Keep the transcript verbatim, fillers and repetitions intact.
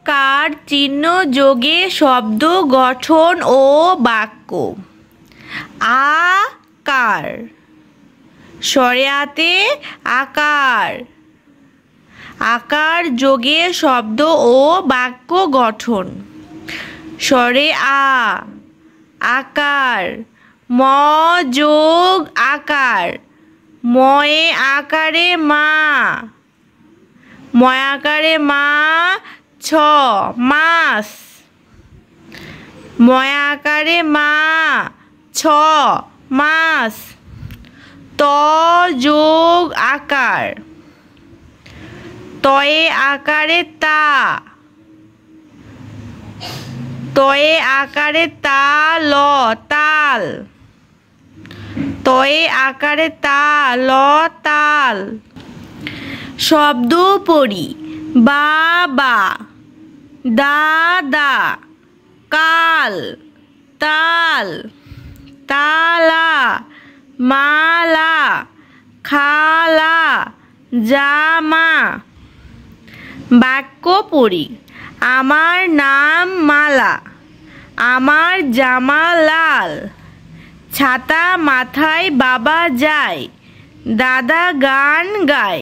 কার চিহ্ন যোগে শব্দ গঠন ও বাক্য। আকার, সরেয়াতে আকার, আকার যোগে শব্দ ও বাক্য গঠন। সরে আ, আকার, ম যোগ আকার, ময়ে আকারে মা, ময় আকারে মা, ছ মাছ, ময় আকারে মা, ছ মাছ। ত যোগ আকার, তয়ে আকারে তা, তয়ে আকারে তা, ল তাল, তয়ে আকারে তা, ল তাল। শব্দ পড়ি। বাবা, দাদা, কাল, তাল, তালা, মালা, খালা, জামা। বাক্য পড়ি। আমার নাম মালা, আমার জামা লাল, ছাতা মাথায় বাবা যায়, দাদা গান গায়।